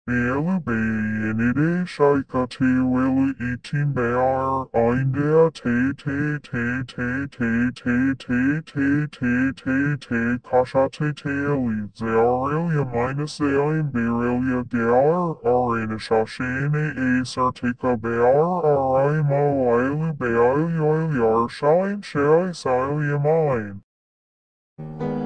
Belu Bayanide Shaikati Welu Eating Bear Indea Te Te Te Te Te Te Te Te Te Te Te Kashate Taili Zarelia minus Zalim Berelia Galar Arena Shashane Sartika Bear Arima Wailu Bayalu Yar Shine Shai Silia Mine.